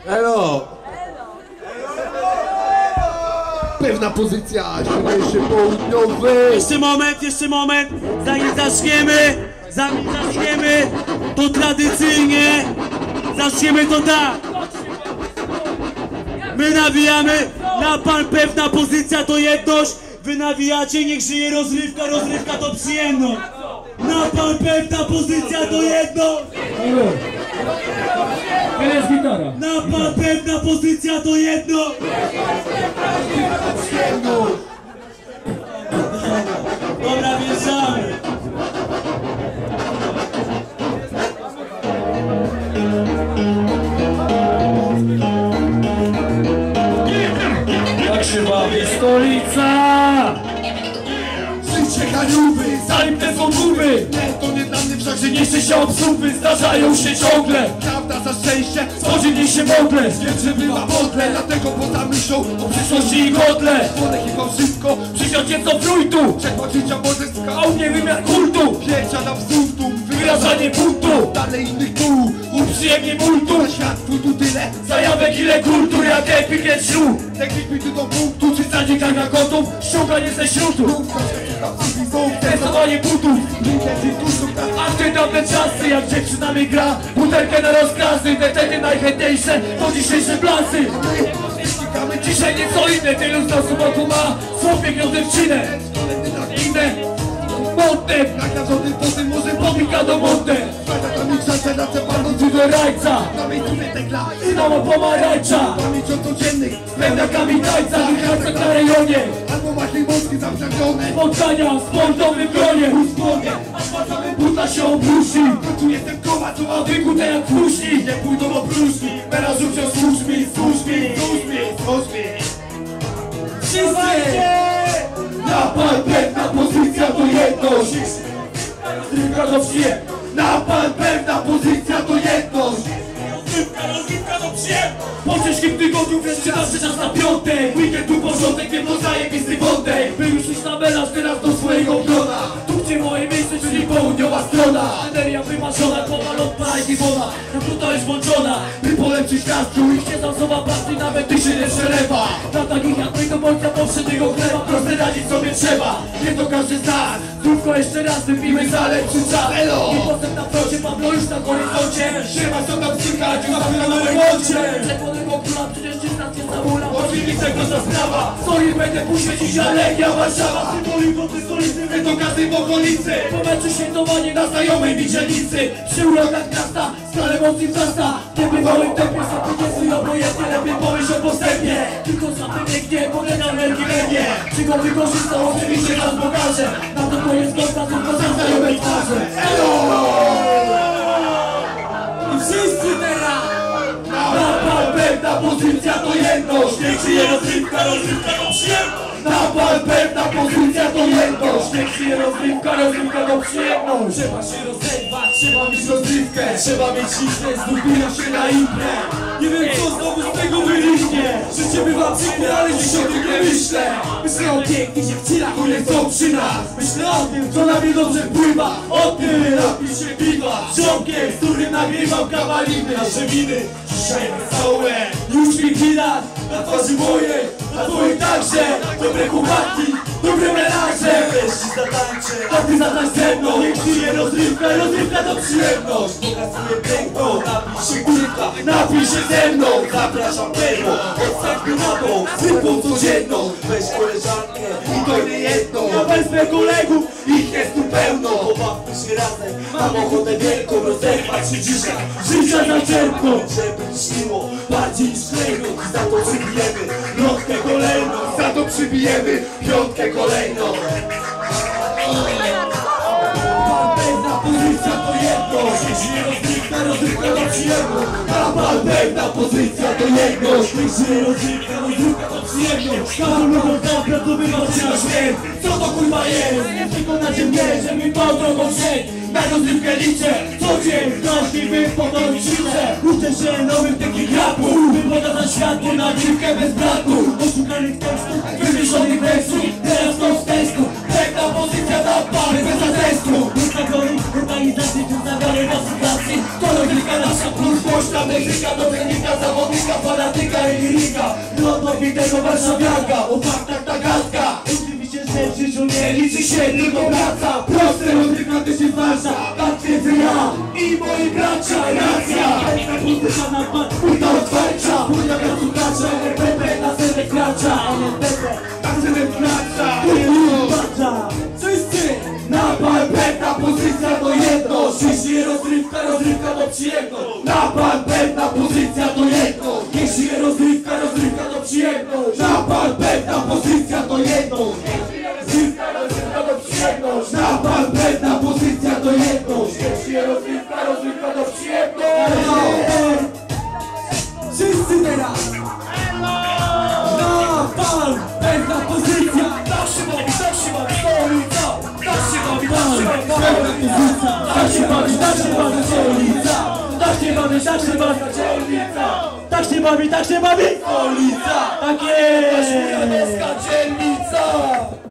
Elo! Pewna pozycja, silniejszy południowy. Jeszcze moment, zanim zaczniemy, to tradycyjnie zaczniemy to tak. My nawijamy, na pan pewna pozycja to jedność, wy nawijacie, niech żyje rozrywka, rozrywka to przyjemność. Na pan pewna pozycja to jedność. Jest gitara. Na pan pewna pozycja to jedno. Dobra, wjeżdżamy. Jak się bawi stolica? Życie haniuby, Zanim te są guby, nie, to nie dla mnie wszakże nie niesie się obsupy, zdarzają się ciągle. prawda za szczęście. Spodziew się mogle, Wiem, że bywa podle, dlatego poza myślą o przyszłości i godle. Wolę chyba wszystko, Przysiądzie co trójtu, przekład życia bożeska. a u mnie wymiar kultu. Piecia na wzór, Wyrażanie buntu, dalej innych tu. uprzyjemnie multu. Na światku tu tyle, Zajawek ile kultur, jak epikiet ślub. technik mi do punktu, czy Zanikania kotów, ściąganie ze śrutu. Testowanie butów, antydawne czasy, jak dziewczyna mi gra. Butelkę na rozkrasy, te wtedy najchętniejsze to dzisiejsze plansy. Dzisiaj nieco inne, tylu z nas wokół ma swą piękną dziewczynę. Inne modne, nagrodzony potem może pomika do modne. tam ich szansę na te panu Do rajca, na miejscu tekla. synowa pomarańcza. Pamięć o codziennych, Pełniakami tańca, wychacza na rejonie. albo masz moski zaprzężone. Spotkania w sportowym gronie. Uspodnie, a spłacamy buta się obruszy. Tu jestem koła, co A wykute jak puszki, nie pójdą o próżni. Teraz rzucę służbi. Wszyscy! Napal, pewna pozycja to jedność. Rozrywka to przyjemność. Napal, pewna pozycja to jedność. Rozrywka to przyjemność. Po ciężkim tygodniu wreszcie zawsze czas na piątek. Weekend tu porządek, wiem o zajebisty wątek. By już iść na melanż teraz do swojego grona. Tu gdzie moje miejsce, czyli południowa strona. Energia wymarzona, powalotna i woda. Naputa jest włączona, by polepszyć nastrój. Siedzą słowa pasty, nawet ty się nie przelewa. Na takich jak my do bojca poprzedniego chleba. Proste radzić sobie trzeba, nie to każdy z nas. Zdrówko jeszcze raz, wypijmy za lepszy czas. I potem na froncie, Pablo już na horyzoncie. Siema, co tam słychać, mamy na remoncie. Czerwonego króla, przecież dystans jest zamula. Oczywiście prosta sprawa, stoi będę poświęcić, a Legia Warszawa. Symboli wody stolicy, my to każdy w okolicy. Po meczu świętowanie na znajomej mi dzielnicy. Przy urokach miasta, skalę emocji wzrasta. W niebywałym tempie są podziesy obojętnie. Lepiej pomyśl o postępie, tylko zapięknie, bo na energii będzie. Czy go wykorzystał, oczywiście nas pokaże. Na to koniec końca, tylko za znajome twarze. I wszyscy teraz! Napal, pewna pozycja to jedność. Niech żyje rozrywka, rozrywka to przyjemność. Napal, pewna pozycja to jedność. Niech żyje rozrywka, rozrywka to przyjemność. Trzeba się rozerwać, trzeba mieć rozrywkę. Trzeba mieć liczne, zgubiłem się na imprę. Nie wiem co znowu z tego wyliśnie. Życie bywa przykre, ale dziś o tym nie myślę. Myślę o pięknych dziewczynach, które są przy nas. Myślę o tym, co na mnie dobrze wpływa. O tym napij się piwa. Z ziomkiem, z którym nagrywam kawaliny. Nasze winy dzisiaj wesołe. Już mi widać na twarzy mojej, na twojej także. Dobre chłopaki, dobre melanże. Weź ci zatańczę, a ty zatańcz ze mną. Niech żyje rozrywka, rozrywka to przyjemność. Pokazuję piękno, napij się kurka, napij się ze mną. Zapraszam tego, odstańmy na bok, zwykłą codzienną. Weź koleżankę i to nie jedno. Ja wezmę kolegów, ich jest tu pełno. Pobawmy się razem, mam ochotę wielką rozerwać się dzisiaj. Życia zaczerpną. Żeby śniło bardziej niż klejnot. Za to przybijemy piątkę kolejną. Za to przybijemy piątkę kolejną. Pewna pozycja to jedność. Niech żyje rozrywka, rozrywka to przyjemność. Napal, pewna pozycja to jedność. Niech żyje rozrywka, rozrywka to przyjemność. Każdą drogą zabrać, to wychodzi na śmierć. Co to kurwa jest? Wykonacie mnie, żeby tą drogą szedł. Na rozrywkę liczę, co dzień Każliwy ponoć życzę. Uczę się nowych takich rapów, by podać światło na grywkę bez braku. Oszukanych tekstów, wymyślonych wersów. Teraz to z testu, pewna pozycja na parę bez atestu. Ustawiony organizacji, tu zabiorę konsultacji. To rozgrywka nasza plus głośna muzyka, do technika, zawodnika, fanatyka i liryka. Rodowitego warszawianka, o faktach ta gadka. Oczywiście, że w życiu nie Nie liczy się tylko praca, proste rozgrywka też jest wasza. Tak twierdzę ja i moi bracia, racja. muzyka na pan. Płyta otwarcia, płyta dla słuchacza, NPP na serwet gracza. Na serwet gracza, wszyscy na pan pewna pozycja to jedność. Jeśli rozrywka, rozrywka to przyjemność. Na pan pewna pozycja to jedność. Jeśli rozrywka, rozrywka to przyjemność. Na pan pewna pozycja to jedność. Rozrywka, rozrywka to przyjemność. Na pan pewna pozycja to jedność. Jeśli rozrywka, rozrywka to przyjemność. Wszyscy teraz! Na pan pewna pozycja! Tak się bawi, stolica! Tak się bawi, pewna pozycja! Tak się bawi, stolica! Tak się bawi, dzielnica! Tak się bawi, stolica! Tak jest!